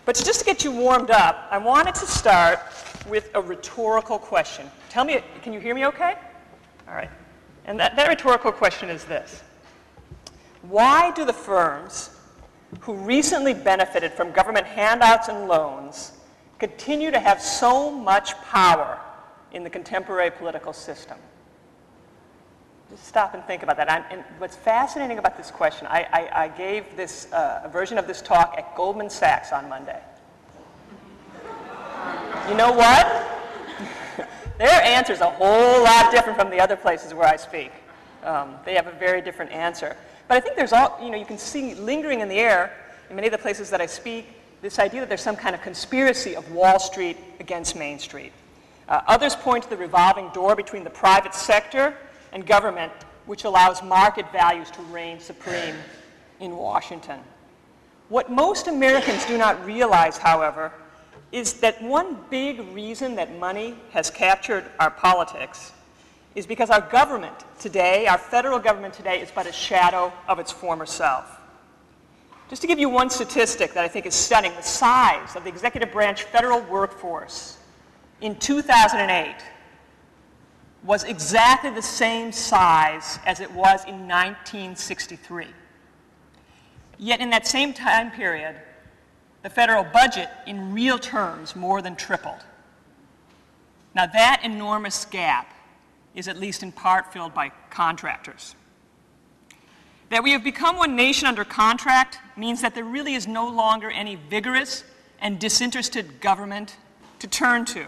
But just to get you warmed up, I wanted to start with a rhetorical question. Tell me, can you hear me okay? All right. And that rhetorical question is this. Why do the firms who recently benefited from government handouts and loans continue to have so much power in the contemporary political system? Just stop and think about that. And what's fascinating about this question, I gave this a version of this talk at Goldman Sachs on Monday. You know what? Their answer is a whole lot different from the other places where I speak. They have a very different answer. But I think there's you can see lingering in the air in many of the places that I speak, this idea that there's some kind of conspiracy of Wall Street against Main Street. Others point to the revolving door between the private sector and government, which allows market values to reign supreme in Washington. What most Americans do not realize, however, is that one big reason that money has captured our politics is because our government today, our federal government today, is but a shadow of its former self. Just to give you one statistic that I think is stunning, the size of the executive branch federal workforce in 2008 was exactly the same size as it was in 1963. Yet in that same time period, the federal budget in real terms more than tripled. Now that enormous gap is at least in part filled by contractors. That we have become one nation under contract means that there really is no longer any vigorous and disinterested government to turn to.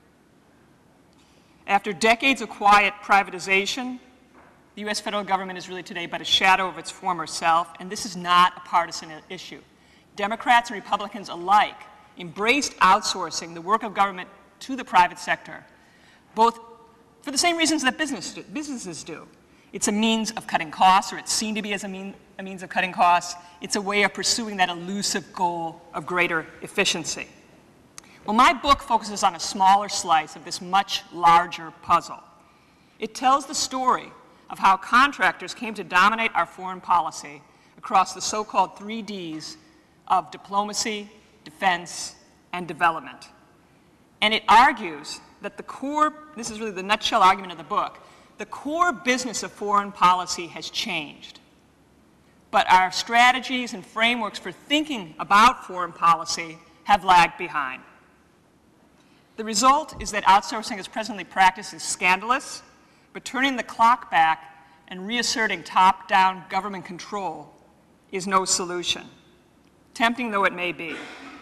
After decades of quiet privatization, the U.S. federal government is really today but a shadow of its former self, and this is not a partisan issue. Democrats and Republicans alike embraced outsourcing the work of government to the private sector, both for the same reasons that businesses do. It's a means of cutting costs, or it's seen to be as a means of cutting costs. It's a way of pursuing that elusive goal of greater efficiency. Well, my book focuses on a smaller slice of this much larger puzzle. It tells the story of how contractors came to dominate our foreign policy across the so-called 3 Ds of diplomacy, defense, and development. And it argues that the core, this is really the nutshell argument of the book, the core business of foreign policy has changed. But our strategies and frameworks for thinking about foreign policy have lagged behind. The result is that outsourcing as presently practiced is scandalous, but turning the clock back and reasserting top-down government control is no solution, tempting though it may be.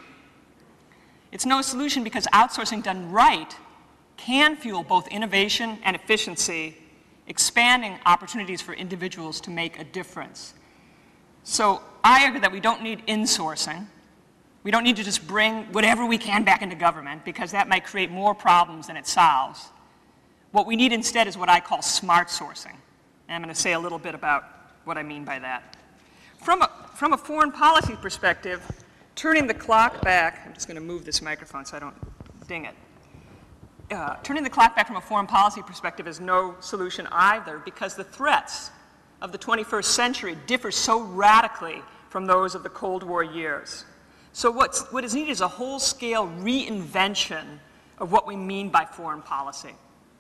It's no solution because outsourcing done right can fuel both innovation and efficiency, expanding opportunities for individuals to make a difference. So I argue that we don't need insourcing. We don't need to just bring whatever we can back into government because that might create more problems than it solves. What we need instead is what I call smart sourcing. And I'm going to say a little bit about what I mean by that. From a foreign policy perspective, turning the clock back, I'm just going to move this microphone so I don't ding it. Turning the clock back from a foreign policy perspective is no solution either because the threats of the 21st century differ so radically from those of the Cold War years. So what is needed is a whole-scale reinvention of what we mean by foreign policy.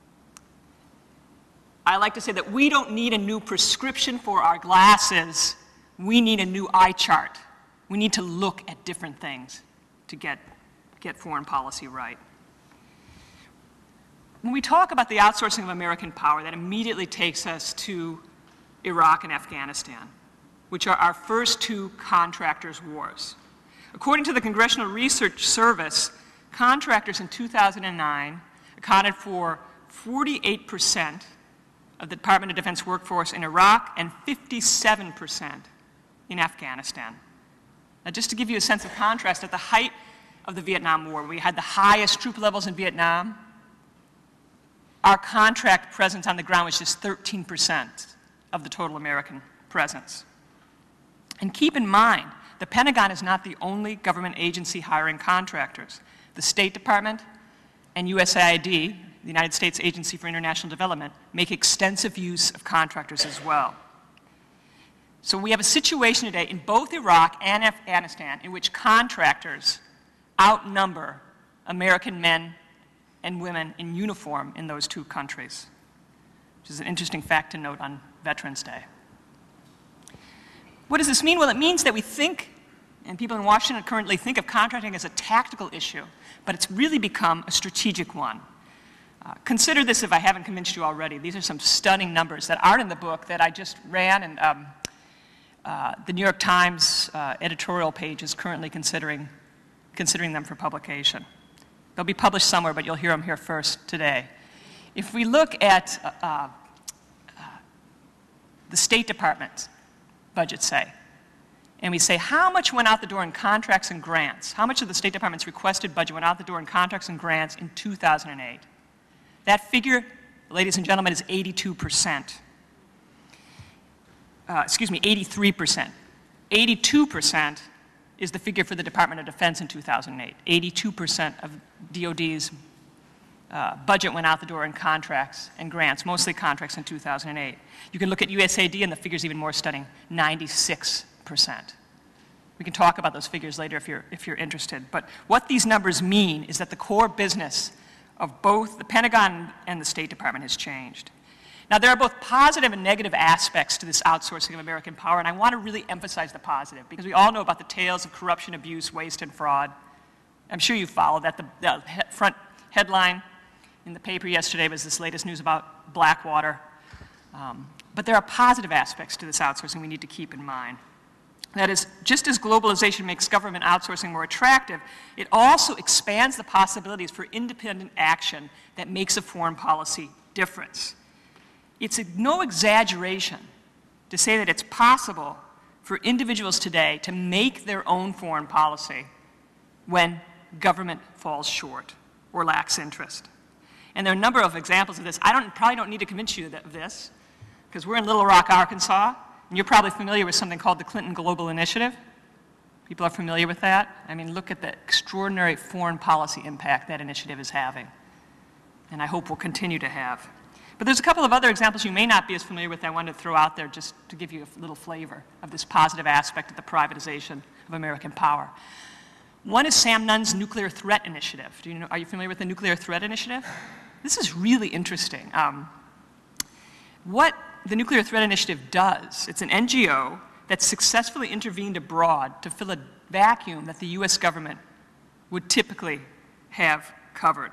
I like to say that we don't need a new prescription for our glasses. We need a new eye chart. We need to look at different things to get foreign policy right. When we talk about the outsourcing of American power, that immediately takes us to Iraq and Afghanistan, which are our first 2 contractors' wars. According to the Congressional Research Service, contractors in 2009 accounted for 48% of the Department of Defense workforce in Iraq and 57% in Afghanistan. Now, just to give you a sense of contrast, at the height of the Vietnam War, we had the highest troop levels in Vietnam. Our contract presence on the ground was just 13% of the total American presence. And keep in mind, the Pentagon is not the only government agency hiring contractors. The State Department and USAID, the United States Agency for International Development, make extensive use of contractors as well. So we have a situation today in both Iraq and Afghanistan in which contractors outnumber American men and women in uniform in those two countries, which is an interesting fact to note on Veterans Day. What does this mean? Well, it means that we think, and people in Washington currently think of contracting as a tactical issue, but it's really become a strategic one. Consider this if I haven't convinced you already. These are some stunning numbers that aren't in the book that I just ran, and the New York Times editorial page is currently considering them for publication. They'll be published somewhere, but you'll hear them here first today. If we look at the State Department's budget, say, and we say how much went out the door in contracts and grants, how much of the State Department's requested budget went out the door in contracts and grants in 2008, that figure, ladies and gentlemen, is 82%. Excuse me, 83%. 82% is the figure for the Department of Defense in 2008. 82% of DOD's budget went out the door in contracts and grants, mostly contracts in 2008. You can look at USAID and the figure's even more stunning, 96%. We can talk about those figures later if you're interested. But what these numbers mean is that the core business of both the Pentagon and the State Department has changed. Now, there are both positive and negative aspects to this outsourcing of American power, and I want to really emphasize the positive, because we all know about the tales of corruption, abuse, waste, and fraud. I'm sure you followed that. The front headline in the paper yesterday was this latest news about Blackwater. But there are positive aspects to this outsourcing we need to keep in mind. That is, just as globalization makes government outsourcing more attractive, it also expands the possibilities for independent action that makes a foreign policy difference. It's no exaggeration to say that it's possible for individuals today to make their own foreign policy when government falls short or lacks interest. And there are a number of examples of this. I probably don't need to convince you of this, because we're in Little Rock, Arkansas, and you're probably familiar with something called the Clinton Global Initiative. People are familiar with that? I mean, look at the extraordinary foreign policy impact that initiative is having, and I hope will continue to have. But there's a couple of other examples you may not be as familiar with that I wanted to throw out there just to give you a little flavor of this positive aspect of the privatization of American power. One is Sam Nunn's Nuclear Threat Initiative. Are you familiar with the Nuclear Threat Initiative? This is really interesting. What the Nuclear Threat Initiative does, it's an NGO that successfully intervened abroad to fill a vacuum that the US government would typically have covered.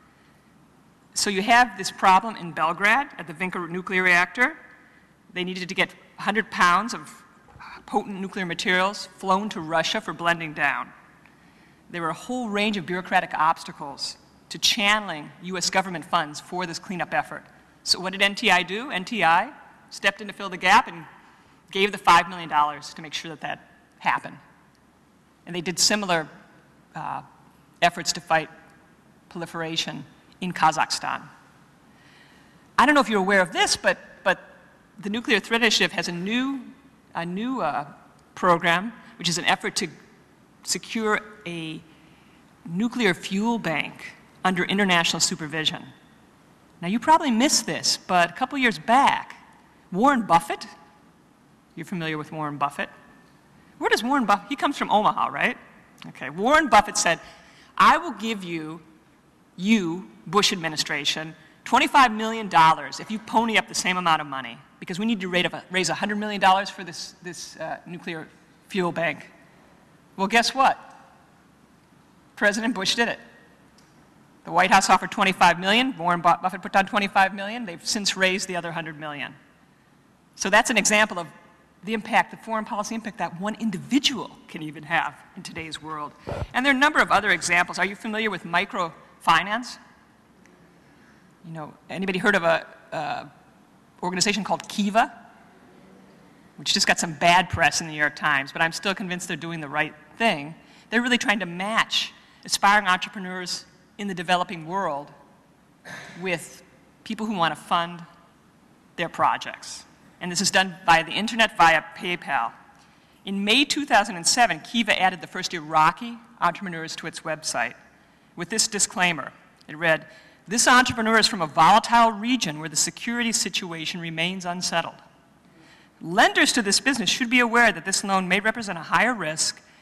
So you have this problem in Belgrade at the Vinca nuclear reactor. They needed to get 100 pounds of potent nuclear materials flown to Russia for blending down. There were a whole range of bureaucratic obstacles to channeling US government funds for this cleanup effort. So what did NTI do? NTI stepped in to fill the gap and gave the $5 million to make sure that that happened. And they did similar efforts to fight proliferation in Kazakhstan. I don't know if you're aware of this, but the Nuclear Threat Initiative has a new program, which is an effort to secure a nuclear fuel bank under international supervision. Now, you probably missed this, but a couple years back, Warren Buffett, you're familiar with Warren Buffett? Where does Warren Buffett, he comes from Omaha, right? Okay, Warren Buffett said, I will give you, Bush administration, $25 million if you pony up the same amount of money, because we need to raise $100 million for this nuclear fuel bank. Well, guess what? President Bush did it. The White House offered $25 million. Warren Buffett put down $25 million. They've since raised the other $100 million. So that's an example of the impact, the foreign policy impact that one individual can even have in today's world. And there are a number of other examples. Are you familiar with microfinance? You know, anybody heard of a organization called Kiva, which just got some bad press in the New York Times, but I'm still convinced they're doing the right thing. They're really trying to match aspiring entrepreneurs in the developing world with people who want to fund their projects. And this is done via the internet, via PayPal. In May 2007, Kiva added the first Iraqi entrepreneurs to its website with this disclaimer. It read, "This entrepreneur is from a volatile region where the security situation remains unsettled. Lenders to this business should be aware that this loan may represent a higher risk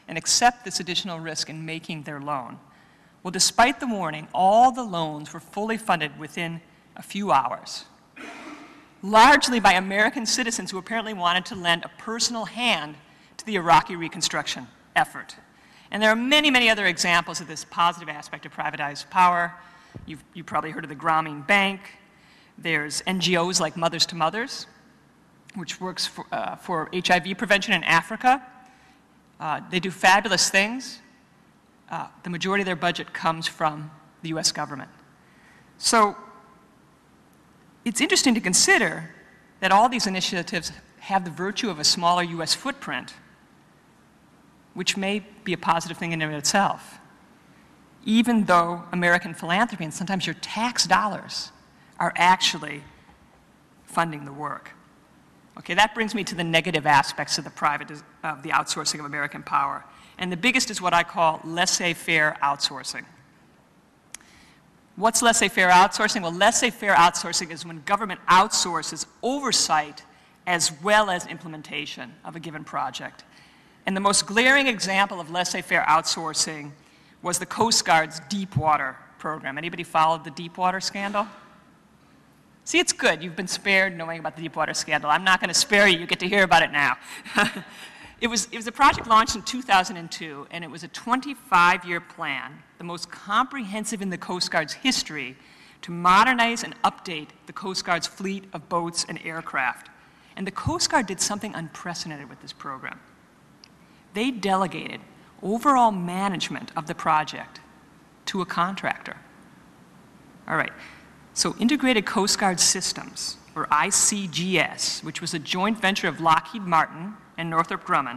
and accept this additional risk in making their loan. Well, despite the warning, all the loans were fully funded within a few hours, largely by American citizens who apparently wanted to lend a personal hand to the Iraqi reconstruction effort. And there are many, many other examples of this positive aspect of privatized power. You've probably heard of the Grameen Bank. There's NGOs like Mothers to Mothers, which works for HIV prevention in Africa. They do fabulous things. The majority of their budget comes from the US government. So it's interesting to consider that all these initiatives have the virtue of a smaller US footprint, which may be a positive thing in and of itself, even though American philanthropy and sometimes your tax dollars are actually funding the work. Okay, that brings me to the negative aspects of the outsourcing of American power. And the biggest is what I call laissez-faire outsourcing. What's laissez-faire outsourcing? Well, laissez-faire outsourcing is when government outsources oversight as well as implementation of a given project. And the most glaring example of laissez-faire outsourcing was the Coast Guard's Deepwater program. Anybody followed the Deepwater scandal? See, it's good. You've been spared knowing about the Deepwater scandal. I'm not going to spare you. You get to hear about it now. It was a project launched in 2002, and it was a 25-year plan, the most comprehensive in the Coast Guard's history, to modernize and update the Coast Guard's fleet of boats and aircraft. And the Coast Guard did something unprecedented with this program. They delegated overall management of the project to a contractor. All right. So Integrated Coast Guard Systems, or ICGS, which was a joint venture of Lockheed Martin and Northrop Grumman,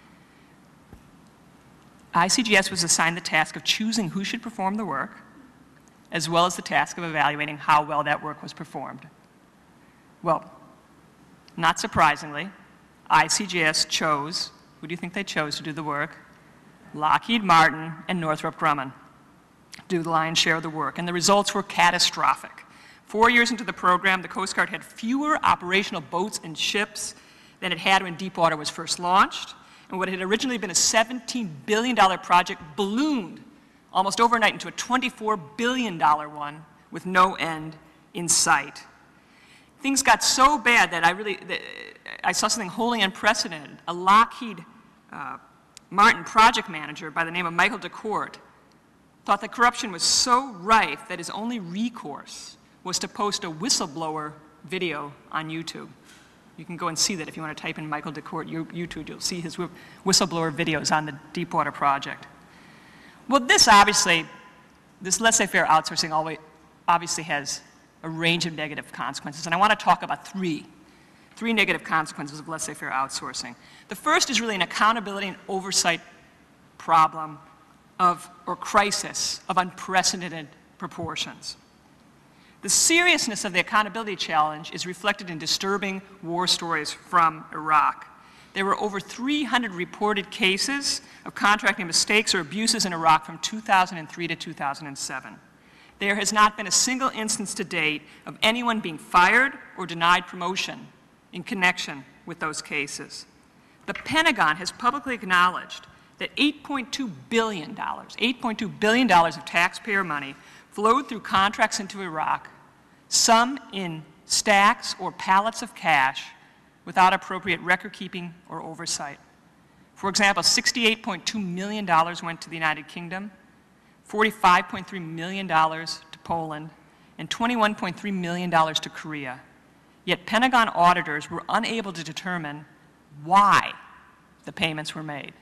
ICGS was assigned the task of choosing who should perform the work, as well as the task of evaluating how well that work was performed. Well, not surprisingly, ICGS chose, who do you think they chose to do the work? Lockheed Martin and Northrop Grumman do the lion's share of the work, and the results were catastrophic. 4 years into the program, the Coast Guard had fewer operational boats and ships than it had when Deepwater was first launched, and what had originally been a $17 billion project ballooned almost overnight into a $24 billion one with no end in sight. Things got so bad that I saw something wholly unprecedented. A Lockheed Martin project manager by the name of Michael DeCourt thought that corruption was so rife that his only recourse was to post a whistleblower video on YouTube. You can go and see that if you want to type in Michael DeCourt YouTube. You'll see his whistleblower videos on the Deepwater project. Well, this laissez-faire outsourcing obviously has a range of negative consequences, and I want to talk about three negative consequences of laissez-faire outsourcing. The first is really an accountability and oversight problem or crisis of unprecedented proportions. The seriousness of the accountability challenge is reflected in disturbing war stories from Iraq. There were over 300 reported cases of contracting mistakes or abuses in Iraq from 2003 to 2007. There has not been a single instance to date of anyone being fired or denied promotion in connection with those cases. The Pentagon has publicly acknowledged that $8.2 billion of taxpayer money flowed through contracts into Iraq, some in stacks or pallets of cash without appropriate record keeping or oversight. For example, $68.2 million went to the United Kingdom, $45.3 million to Poland, and $21.3 million to Korea. Yet Pentagon auditors were unable to determine why the payments were made.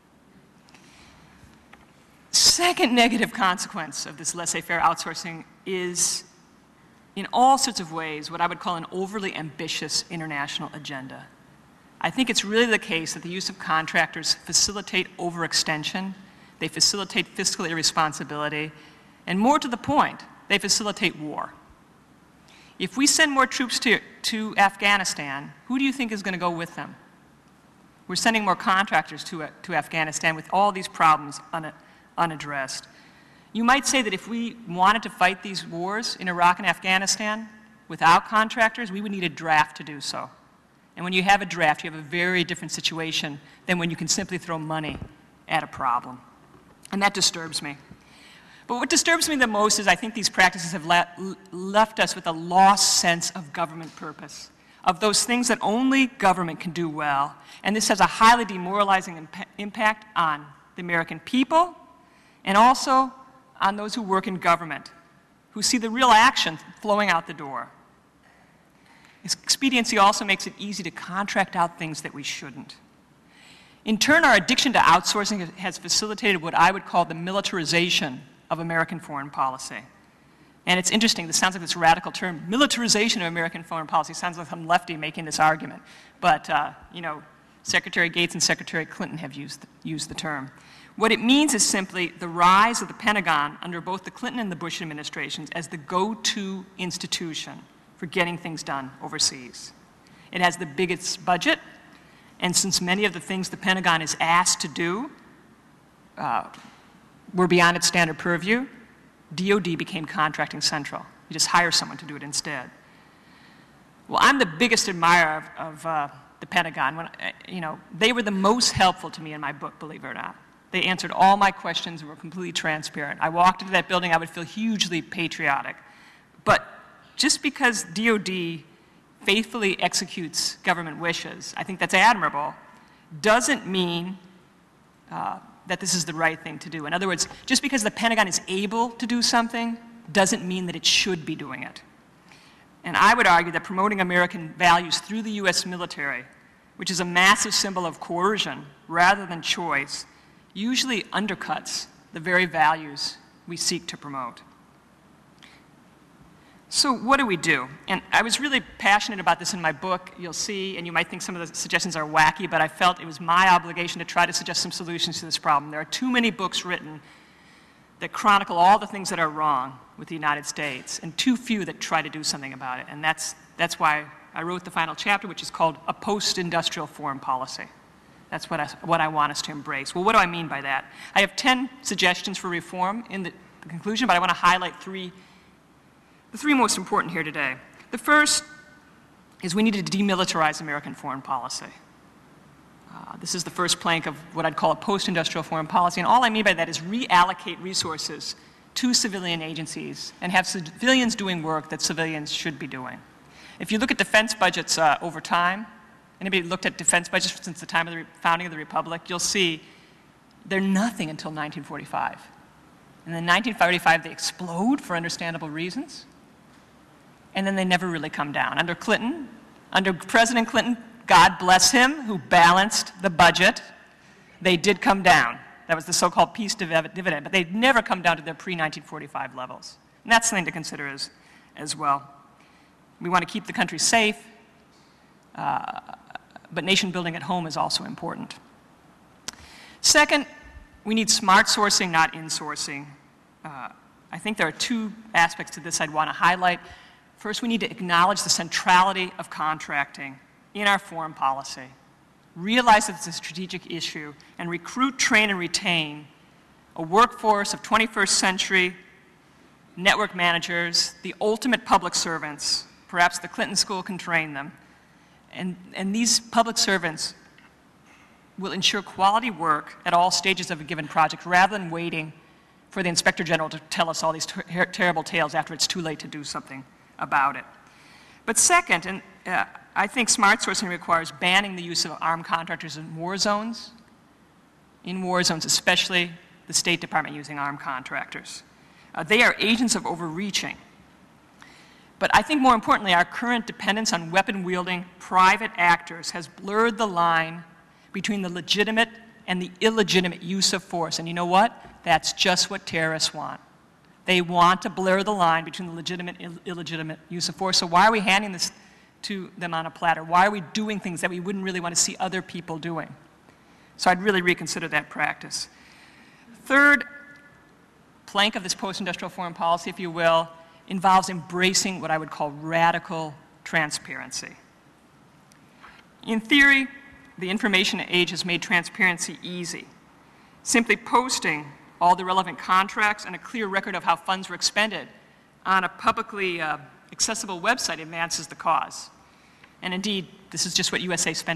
Second negative consequence of this laissez-faire outsourcing is, in all sorts of ways, what I would call an overly ambitious international agenda. I think it's really the case that the use of contractors facilitate overextension, they facilitate fiscal irresponsibility, and more to the point, they facilitate war. If we send more troops to Afghanistan, who do you think is going to go with them? We're sending more contractors to Afghanistan with all these problems unaddressed. You might say that if we wanted to fight these wars in Iraq and Afghanistan without contractors, we would need a draft to do so. And when you have a draft, you have a very different situation than when you can simply throw money at a problem. And that disturbs me. But what disturbs me the most is I think these practices have left us with a lost sense of government purpose, of those things that only government can do well. And this has a highly demoralizing impact on the American people and also on those who work in government, who see the real action flowing out the door. Expediency also makes it easy to contract out things that we shouldn't. In turn, our addiction to outsourcing has facilitated what I would call the militarization of American foreign policy. And it's interesting, this sounds like this radical term, militarization of American foreign policy. Sounds like some lefty making this argument. But, you know, Secretary Gates and Secretary Clinton have used the term. What it means is simply the rise of the Pentagon under both the Clinton and the Bush administrations as the go-to institution for getting things done overseas. It has the biggest budget, and since many of the things the Pentagon is asked to do were beyond its standard purview, DOD became contracting central. You just hire someone to do it instead. Well, I'm the biggest admirer of the Pentagon. You know, they were the most helpful to me in my book, believe it or not. They answered all my questions and were completely transparent. I walked into that building, I would feel hugely patriotic. But just because DOD faithfully executes government wishes, I think that's admirable, doesn't mean that this is the right thing to do. In other words, just because the Pentagon is able to do something doesn't mean that it should be doing it. And I would argue that promoting American values through the U.S. military, which is a massive symbol of coercion rather than choice, usually undercuts the very values we seek to promote. So what do we do? And I was really passionate about this in my book, you'll see, and you might think some of the suggestions are wacky, but I felt it was my obligation to try to suggest some solutions to this problem. There are too many books written that chronicle all the things that are wrong with the United States, and too few that try to do something about it. And that's why I wrote the final chapter, which is called A Post-Industrial Foreign Policy. That's what I want us to embrace. Well, what do I mean by that? I have 10 suggestions for reform in the conclusion, but I want to highlight the three most important here today. The first is we need to demilitarize American foreign policy. This is the first plank of what I'd call a post-industrial foreign policy, and all I mean by that is reallocate resources to civilian agencies and have civilians doing work that civilians should be doing. If you look at defense budgets over time, anybody looked at defense budgets since the time of the founding of the Republic, you'll see they're nothing until 1945. And then in 1945, they explode for understandable reasons. And then they never really come down. Under Clinton, under President Clinton, God bless him, who balanced the budget, they did come down. That was the so-called peace dividend, but they'd never come down to their pre-1945 levels. And that's something to consider as well. We want to keep the country safe, but nation building at home is also important. Second, we need smart sourcing, not insourcing. I think there are two aspects to this I'd want to highlight. First, we need to acknowledge the centrality of contracting in our foreign policy. Realize that it's a strategic issue and recruit, train, and retain a workforce of 21st century network managers, the ultimate public servants. Perhaps the Clinton School can train them. And these public servants will ensure quality work at all stages of a given project rather than waiting for the Inspector General to tell us all these terrible tales after it's too late to do something about it. But second, and I think smart sourcing requires banning the use of armed contractors in war zones, especially the State Department using armed contractors. They are agents of overreaching. But I think more importantly, our current dependence on weapon-wielding private actors has blurred the line between the legitimate and the illegitimate use of force. And you know what? That's just what terrorists want. They want to blur the line between the legitimate and illegitimate use of force. So why are we handing this to them on a platter? Why are we doing things that we wouldn't really want to see other people doing? So I'd really reconsider that practice. Third plank of this post-industrial foreign policy, if you will, involves embracing what I would call radical transparency. In theory, the information age has made transparency easy. Simply posting all the relevant contracts and a clear record of how funds were expended on a publicly accessible website advances the cause. And indeed, this is just what USA Spending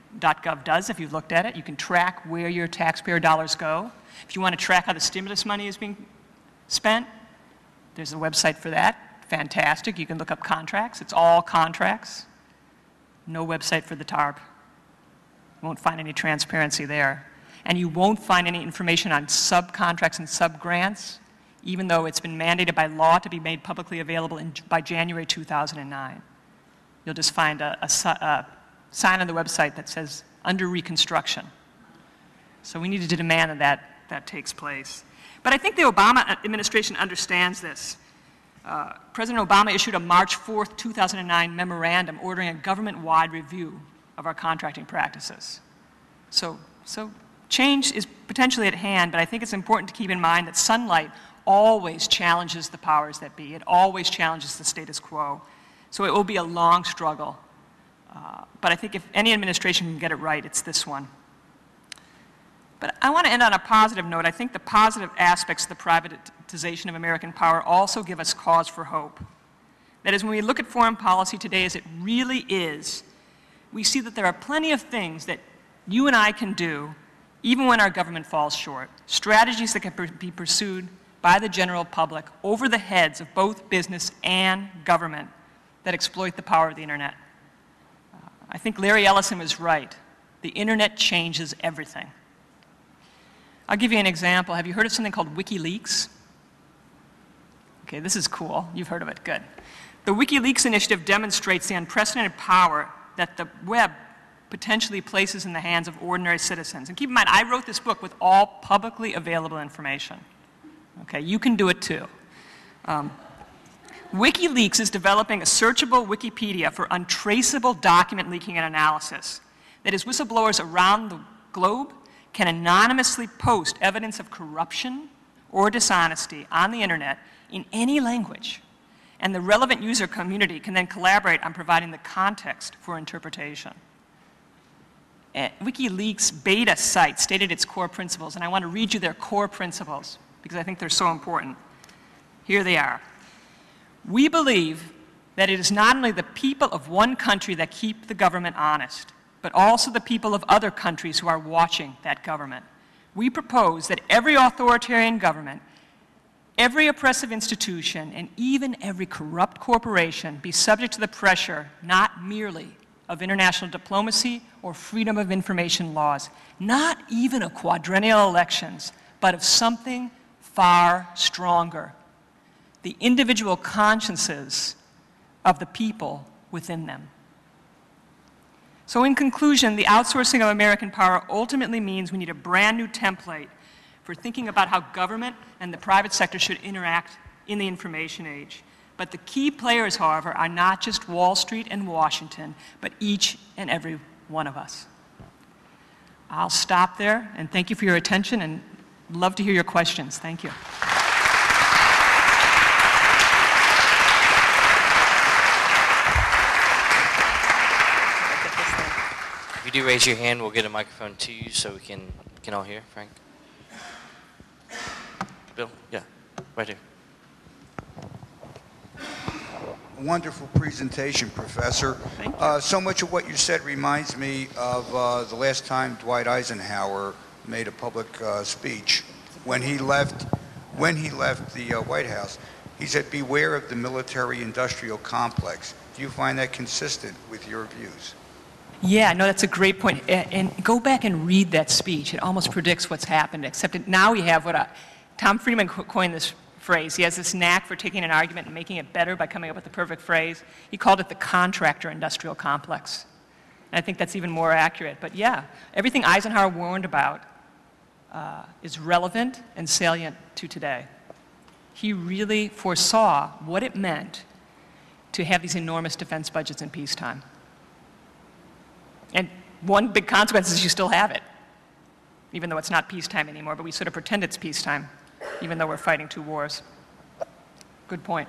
.gov does, if you've looked at it. You can track where your taxpayer dollars go. If you want to track how the stimulus money is being spent, there's a website for that. Fantastic. You can look up contracts. It's all contracts. No website for the TARP. You won't find any transparency there. And you won't find any information on subcontracts and subgrants, even though it's been mandated by law to be made publicly available by January 2009. You'll just find a sign on the website that says, under reconstruction. So we needed to demand that that takes place. But I think the Obama administration understands this. President Obama issued a March 4th, 2009 memorandum ordering a government-wide review of our contracting practices. So change is potentially at hand, but I think it's important to keep in mind that Sunlight always challenges the powers that be. It always challenges the status quo. So it will be a long struggle. But I think if any administration can get it right, it's this one. But I want to end on a positive note. I think the positive aspects of the privatization of American power also give us cause for hope. That is, when we look at foreign policy today as it really is, we see that there are plenty of things that you and I can do, even when our government falls short. Strategies that can be pursued by the general public over the heads of both business and government that exploit the power of the internet. I think Larry Ellison was right. The internet changes everything. I'll give you an example. Have you heard of something called WikiLeaks? Okay, this is cool. You've heard of it. Good. The WikiLeaks initiative demonstrates the unprecedented power that the web potentially places in the hands of ordinary citizens. And keep in mind, I wrote this book with all publicly available information. Okay, you can do it too. WikiLeaks is developing a searchable Wikipedia for untraceable document leaking and analysis. That is, whistleblowers around the globe can anonymously post evidence of corruption or dishonesty on the internet in any language. And the relevant user community can then collaborate on providing the context for interpretation. WikiLeaks beta site stated its core principles, and I want to read you their core principles because I think they're so important. Here they are. We believe that it is not only the people of one country that keep the government honest, but also the people of other countries who are watching that government. We propose that every authoritarian government, every oppressive institution, and even every corrupt corporation be subject to the pressure not merely of international diplomacy or freedom of information laws, not even of quadrennial elections, but of something far stronger: the individual consciences of the people within them. So in conclusion, the outsourcing of American power ultimately means we need a brand new template for thinking about how government and the private sector should interact in the information age. But the key players, however, are not just Wall Street and Washington, but each and every one of us. I'll stop there, and thank you for your attention, and love to hear your questions. Thank you. If you do raise your hand, we'll get a microphone to you so we can all hear. Frank? Bill? Yeah, right here. Wonderful presentation, Professor. Thank you. So much of what you said reminds me of the last time Dwight Eisenhower made a public speech. When he left the White House, he said, "Beware of the military-industrial complex." Do you find that consistent with your views? Yeah, no, that's a great point. And go back and read that speech. It almost predicts what's happened, except now we have Tom Friedman coined this phrase. He has this knack for taking an argument and making it better by coming up with the perfect phrase. He called it the contractor-industrial complex. And I think that's even more accurate. But yeah, everything Eisenhower warned about is relevant and salient to today. He really foresaw what it meant to have these enormous defense budgets in peacetime. And one big consequence is you still have it, even though it's not peacetime anymore, but we sort of pretend it's peacetime, even though we're fighting two wars. Good point.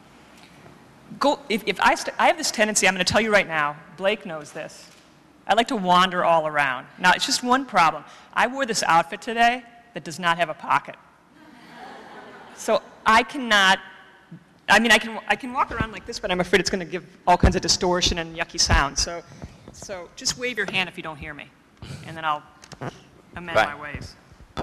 I have this tendency, I'm going to tell you right now, Blake knows this. I like to wander all around. Now, it's just one problem. I wore this outfit today that does not have a pocket. So I cannot, I can walk around like this, but I'm afraid it's going to give all kinds of distortion and yucky sound. So So just wave your hand if you don't hear me, and then I'll amend Right. my ways.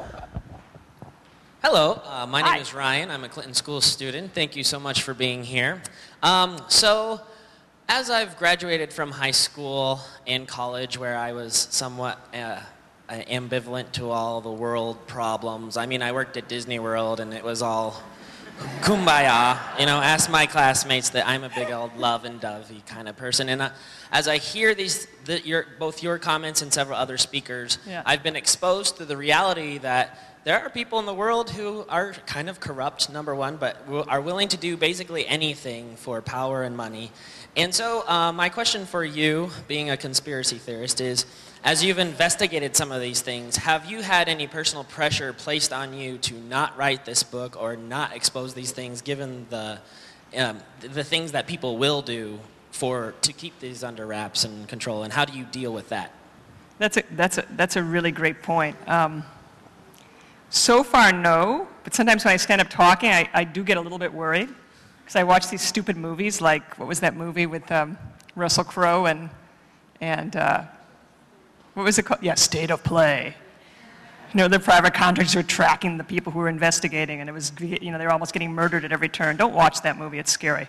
Hello, my Hi. name is Ryan. I'm a Clinton School student. Thank you so much for being here. So, as I've graduated from high school and college, where I was somewhat ambivalent to all the world problems, I mean, I worked at Disney World and it was all kumbaya. You know, ask my classmates that I'm a big old love and dovey kind of person. And as I hear both your comments and several other speakers, Yeah. I've been exposed to the reality that there are people in the world who are kind of corrupt, number one, but are willing to do basically anything for power and money. And so my question for you, being a conspiracy theorist, is as you've investigated some of these things, have you had any personal pressure placed on you to not write this book or not expose these things, given the things that people will do to keep these under wraps and control? And how do you deal with that? That's a really great point. So far, no, but sometimes when I stand up talking, I do get a little bit worried, because I watch these stupid movies, like, what was that movie with Russell Crowe and what was it called? Yeah, State of Play. You know, the private contractors were tracking the people who were investigating, and it was, you know, they were almost getting murdered at every turn. Don't watch that movie, it's scary.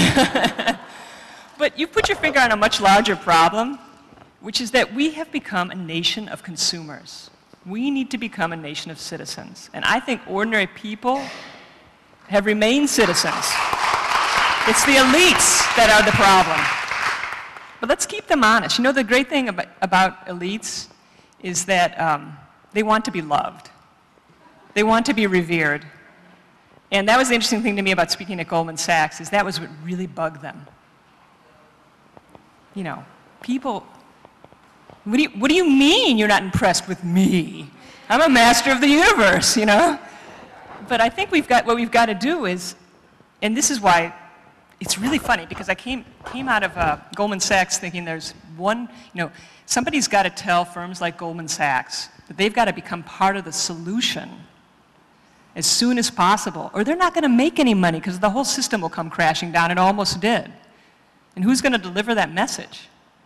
But you put your finger on a much larger problem, which is that we have become a nation of consumers. We need to become a nation of citizens. And I think ordinary people have remained citizens. It's the elites that are the problem. But let's keep them honest. You know, the great thing about elites is that they want to be loved. They want to be revered. And that was the interesting thing to me about speaking at Goldman Sachs, is that was what really bugged them. You know, people, what do you mean you're not impressed with me? I'm a master of the universe, you know? But I think what we've got to do is, and this is why it's really funny, because I came out of Goldman Sachs thinking there's one, you know, somebody's got to tell firms like Goldman Sachs that they've got to become part of the solution as soon as possible, or they're not going to make any money because the whole system will come crashing down. It almost did. And who's going to deliver that message?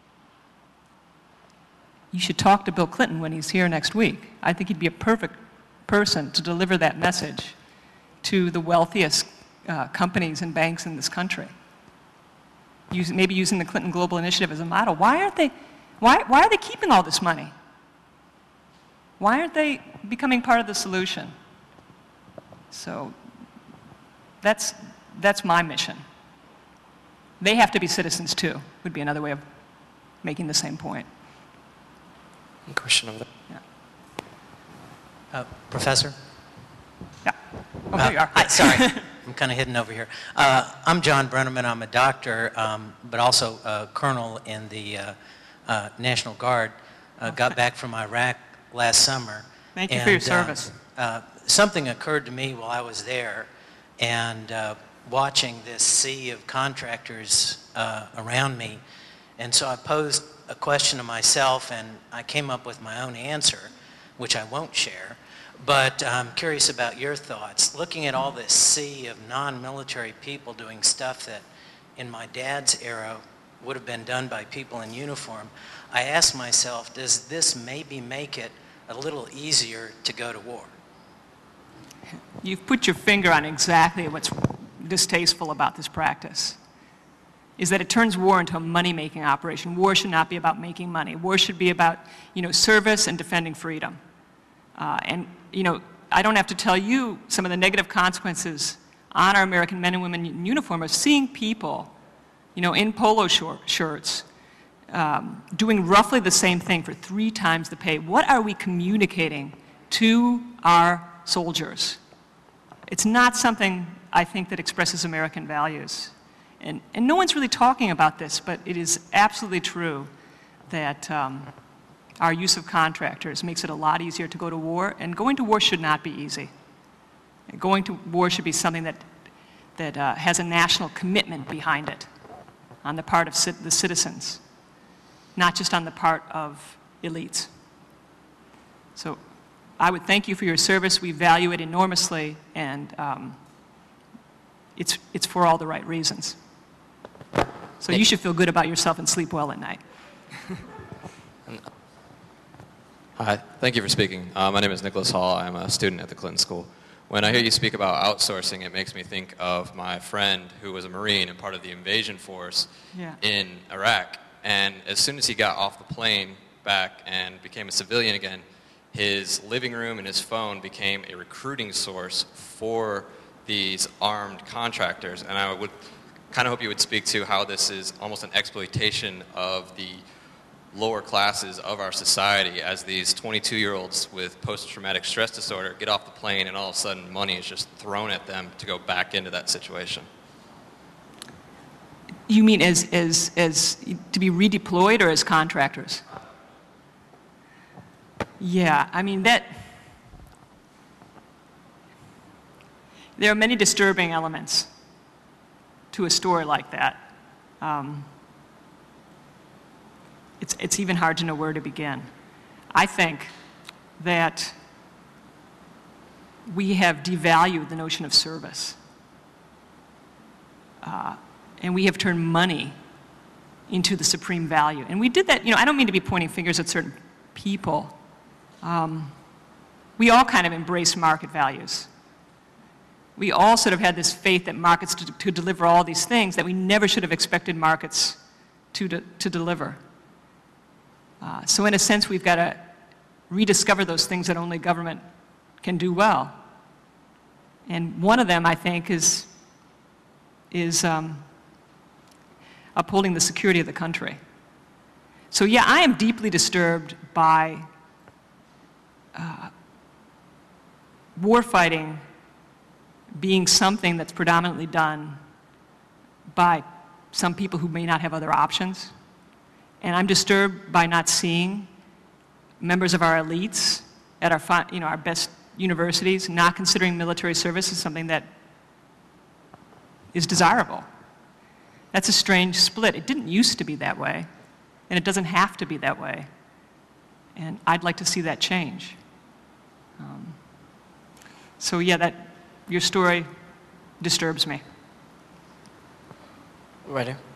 You should talk to Bill Clinton when he's here next week. I think he'd be a perfect person to deliver that message to the wealthiest companies and banks in this country. Maybe using the Clinton Global Initiative as a model. Why are they keeping all this money? Why aren't they becoming part of the solution? So that's my mission. They have to be citizens too, would be another way of making the same point. Question over there. Yeah. Professor? Yeah. Oh, there you are. Hi, sorry. I'm kind of hidden over here. I'm John Brenneman. I'm a doctor, but also a colonel in the National Guard. Got back from Iraq last summer. Thank you for your service. Something occurred to me while I was there, and watching this sea of contractors around me. And so I posed a question to myself, and I came up with my own answer, which I won't share. But I'm curious about your thoughts. Looking at all this sea of non-military people doing stuff that in my dad's era would have been done by people in uniform, I asked myself, does this maybe make it a little easier to go to war? You've put your finger on exactly what's distasteful about this practice, is that it turns war into a money-making operation. War should not be about making money. War should be about, you know, service and defending freedom. And, you know, I don't have to tell you some of the negative consequences on our American men and women in uniform of seeing people, you know, in polo shirts, doing roughly the same thing for 3 times the pay. What are we communicating to our soldiers? It's not something, I think, that expresses American values. And no one's really talking about this, but it is absolutely true that our use of contractors makes it a lot easier to go to war, and going to war should not be easy. Going to war should be something that has a national commitment behind it on the part of the citizens, not just on the part of elites. So I would thank you for your service. We value it enormously, and it's for all the right reasons. So you should feel good about yourself and sleep well at night. Hi, thank you for speaking. My name is Nicholas Hall. I'm a student at the Clinton School. When I hear you speak about outsourcing, it makes me think of my friend who was a Marine and part of the invasion force in Iraq. And as soon as he got off the plane back and became a civilian again, his living room and his phone became a recruiting source for these armed contractors. And I would kind of hope you would speak to how this is almost an exploitation of the lower classes of our society, as these 22-year-olds with post-traumatic stress disorder get off the plane and all of a sudden money is just thrown at them to go back into that situation. You mean as to be redeployed or as contractors? Yeah, I mean there are many disturbing elements to a story like that. It's even hard to know where to begin. I think that we have devalued the notion of service. And we have turned money into the supreme value. And we did that, I don't mean to be pointing fingers at certain people. We all kind of embrace market values. We all sort of had this faith that markets to deliver all these things that we never should have expected markets to deliver. So in a sense, we've got to rediscover those things that only government can do well. And one of them, I think, is upholding the security of the country. So yeah, I am deeply disturbed by warfighting being something that's predominantly done by some people who may not have other options. And I'm disturbed by not seeing members of our elites at our best universities not considering military service as something that is desirable. That's a strange split. It didn't used to be that way, and it doesn't have to be that way. And I'd like to see that change. So yeah, your story disturbs me. Right here.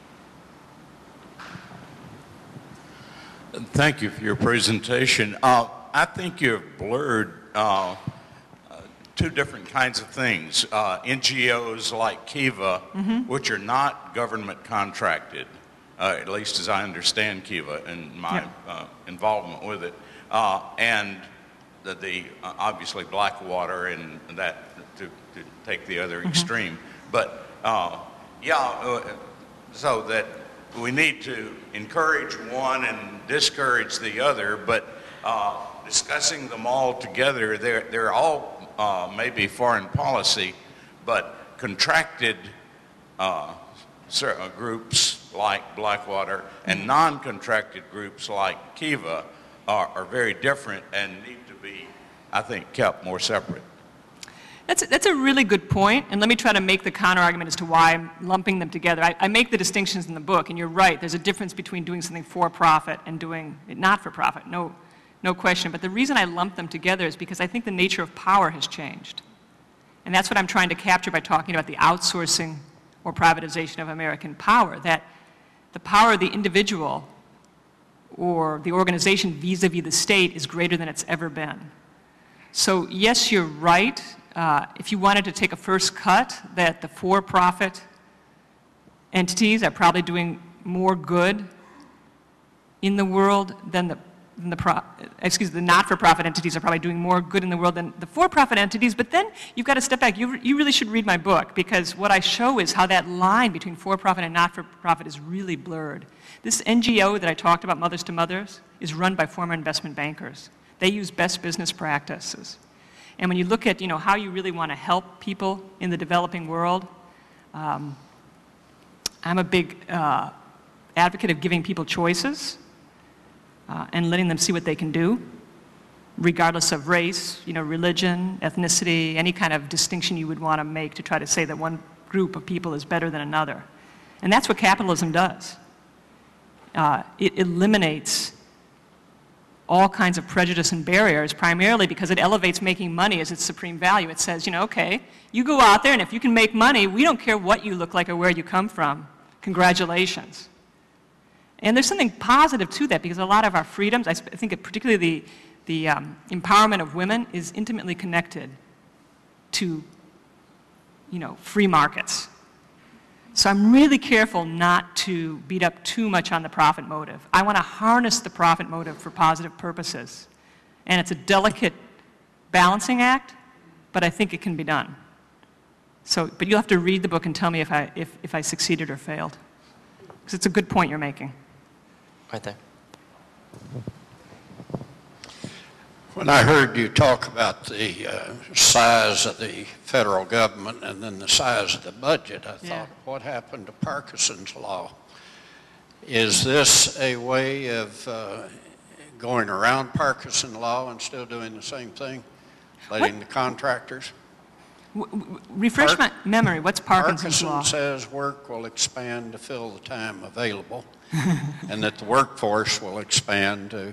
Thank you for your presentation. I think you've blurred two different kinds of things. NGOs like Kiva, which are not government contracted, at least as I understand Kiva and my involvement with it, and the obviously Blackwater and that to take the other extreme. But so that we need to encourage one and discourage the other, but discussing them all together, they're all maybe foreign policy, but contracted groups like Blackwater and non-contracted groups like Kiva are very different and need to be, I think, kept more separate. That's a really good point, and let me try to make the counter-argument as to why I'm lumping them together. I make the distinctions in the book, and you're right, there's a difference between doing something for profit and doing it not for profit, no question. But the reason I lump them together is because I think the nature of power has changed. And that's what I'm trying to capture by talking about the outsourcing or privatization of American power, that the power of the individual or the organization vis-a-vis the state is greater than it's ever been. So yes, you're right. If you wanted to take a first cut, that the for-profit entities are probably doing more good in the world than the not-for-profit entities are probably doing more good in the world than the for-profit entities. But then you've got to step back. You really should read my book, because what I show is how that line between for-profit and not-for-profit is really blurred. This NGO that I talked about, Mothers to Mothers, is run by former investment bankers. They use best business practices. And when you look at, how you really want to help people in the developing world, I'm a big advocate of giving people choices and letting them see what they can do, regardless of race, religion, ethnicity, any kind of distinction you would want to make to try to say that one group of people is better than another. And that's what capitalism does. It eliminates all kinds of prejudice and barriers, primarily because it elevates making money as its supreme value. It says, okay, you go out there, and if you can make money, we don't care what you look like or where you come from. Congratulations. And there's something positive to that because a lot of our freedoms, I think particularly the empowerment of women is intimately connected to, free markets. So I'm really careful not to beat up too much on the profit motive. I want to harness the profit motive for positive purposes. And it's a delicate balancing act, but I think it can be done. So, but you'll have to read the book and tell me if I succeeded or failed. Because it's a good point you're making. Right there. When I heard you talk about the size of the federal government and then the size of the budget, I thought, what happened to Parkinson's law? Is this a way of going around Parkinson law and still doing the same thing, letting the contractors? Refresh my memory. What's Parkinson's law? Parkinson says work will expand to fill the time available, and that the workforce will expand to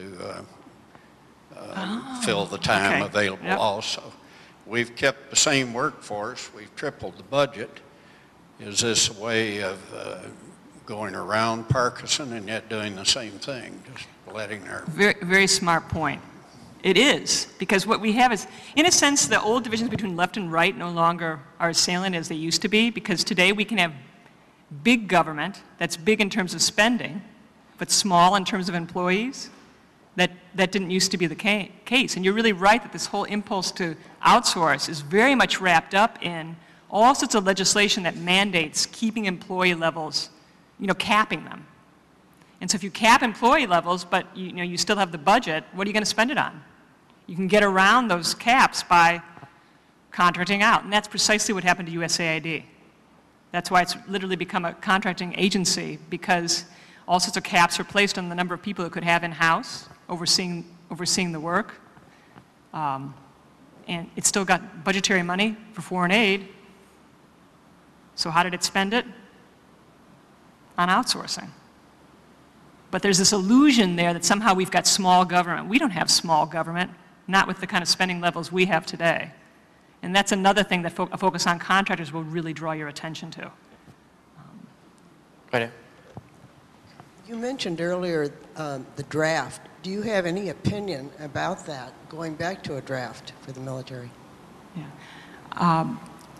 fill the time available also. We've kept the same workforce. We've tripled the budget. Is this a way of going around Parkinson and yet doing the same thing, just letting our... Very, very smart point. It is, because what we have is, in a sense, the old divisions between left and right no longer are as salient as they used to be, because today we can have big government that's big in terms of spending, but small in terms of employees. That didn't used to be the case. And you're really right that this whole impulse to outsource is very much wrapped up in all sorts of legislation that mandates keeping employee levels, capping them. And so if you cap employee levels, but you still have the budget, what are you going to spend it on? You can get around those caps by contracting out. And that's precisely what happened to USAID. That's why it's literally become a contracting agency, because all sorts of caps are placed on the number of people it could have in-house overseeing the work. And it's still got budgetary money for foreign aid. So how did it spend it? On outsourcing. But there's this illusion there that somehow we've got small government. We don't have small government, not with the kind of spending levels we have today. And that's another thing that a focus on contractors will really draw your attention to. Right here. You mentioned earlier the draft. Do you have any opinion about that, going back to a draft for the military? Yeah.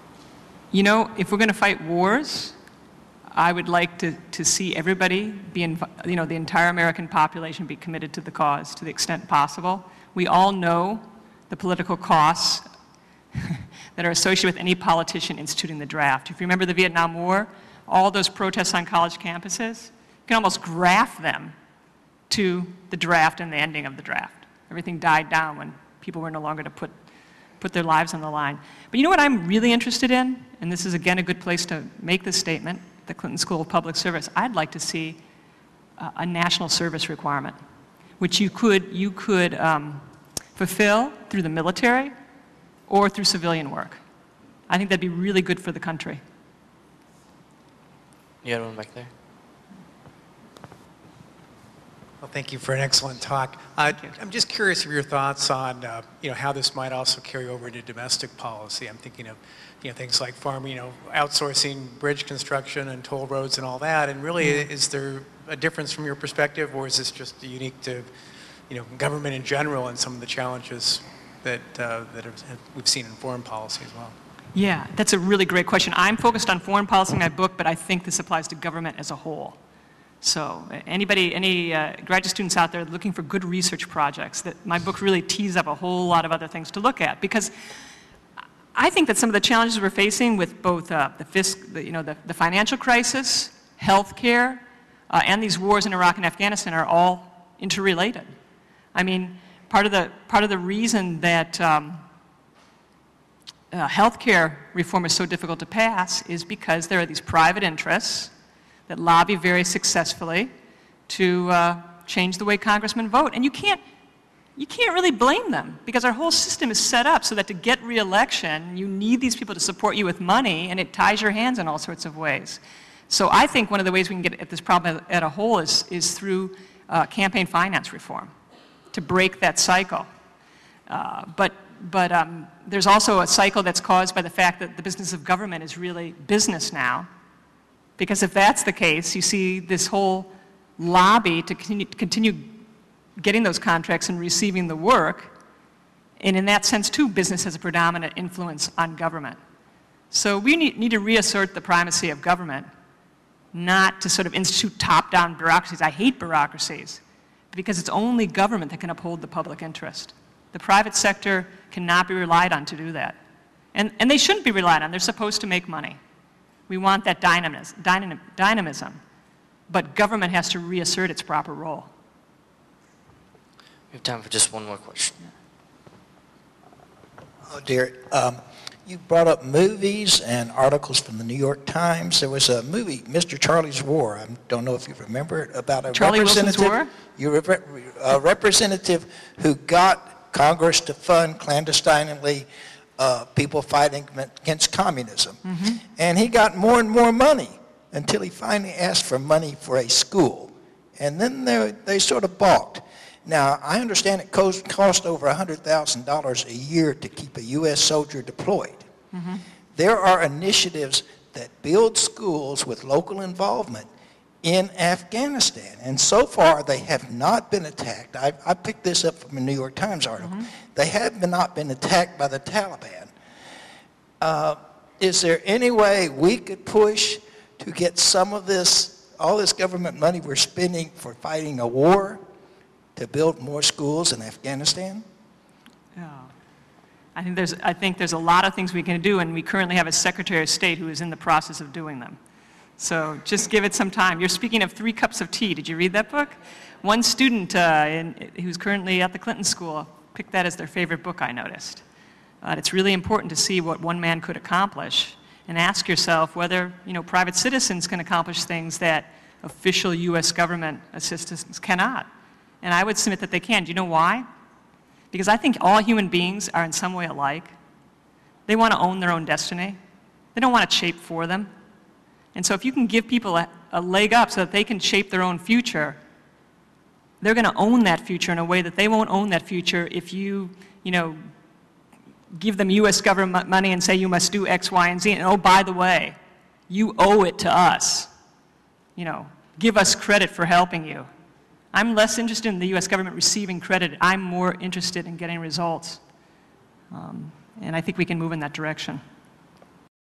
If we're going to fight wars, I would like to see everybody be, the entire American population be committed to the cause to the extent possible. We all know the political costs that are associated with any politician instituting the draft. If you remember the Vietnam War, all those protests on college campuses, you can almost graph them to the draft and the ending of the draft. Everything died down when people were no longer to put their lives on the line. But you know what I'm really interested in? And this is, again, a good place to make this statement, the Clinton School of Public Service. I'd like to see a national service requirement, which you could fulfill through the military or through civilian work. I think that'd be really good for the country. You had one back there? Well, thank you for an excellent talk. I'm just curious of your thoughts on, how this might also carry over into domestic policy. I'm thinking of, things like outsourcing bridge construction and toll roads and all that. And really, is there a difference from your perspective, or is this just unique to, government in general and some of the challenges that we've seen in foreign policy as well? Yeah, that's a really great question. I'm focused on foreign policy in my book, but I think this applies to government as a whole. So any graduate students out there looking for good research projects, that my book really tees up a whole lot of other things to look at, because I think that some of the challenges we're facing with both the financial crisis, healthcare, and these wars in Iraq and Afghanistan are all interrelated. I mean, part of the reason that healthcare reform is so difficult to pass is because there are these private interests that lobby very successfully to change the way congressmen vote. And you can't really blame them, because our whole system is set up so that to get re-election, you need these people to support you with money, and it ties your hands in all sorts of ways. So I think one of the ways we can get at this problem at a whole is through campaign finance reform, to break that cycle. But there's also a cycle that's caused by the fact that the business of government is really business now. Because if that's the case, you see this whole lobby to continue getting those contracts and receiving the work. And in that sense, too, business has a predominant influence on government. So we need to reassert the primacy of government, not to sort of institute top-down bureaucracies. I hate bureaucracies, because it's only government that can uphold the public interest. The private sector cannot be relied on to do that. And they shouldn't be relied on. They're supposed to make money. We want that dynamism. But government has to reassert its proper role. We have time for just one more question. Oh, dear. You brought up movies and articles from the New York Times. There was a movie, Mr. Charlie's War. I don't know if you remember it, about a Charlie Wilson's War? A representative who got Congress to fund clandestinely people fighting against communism. Mm-hmm. And he got more and more money until he finally asked for money for a school. And then they sort of balked. Now, I understand it cost over $100,000 a year to keep a U.S. soldier deployed. Mm-hmm. There are initiatives that build schools with local involvement in Afghanistan, and so far they have not been attacked. I picked this up from a New York Times article. Mm-hmm. They have not been attacked by the Taliban. Is there any way we could push to get some of this, all this government money we're spending for fighting a war, to build more schools in Afghanistan? Yeah. I think there's a lot of things we can do, and we currently have a Secretary of State who is in the process of doing them. So just give it some time. You're speaking of 3 Cups of Tea. Did you read that book? One student who's currently at the Clinton School picked that as their favorite book, I noticed. It's really important to see what one man could accomplish and ask yourself whether, private citizens can accomplish things that official U.S. government assistance cannot. And I would submit that they can. Do you know why? Because I think all human beings are in some way alike. They want to own their own destiny. They don't want it shaped for them. And so if you can give people a leg up so that they can shape their own future, they're going to own that future in a way that they won't own that future if you give them U.S. government money and say you must do X, Y, and Z. And oh, by the way, you owe it to us. Give us credit for helping you. I'm less interested in the U.S. government receiving credit. I'm more interested in getting results. And I think we can move in that direction.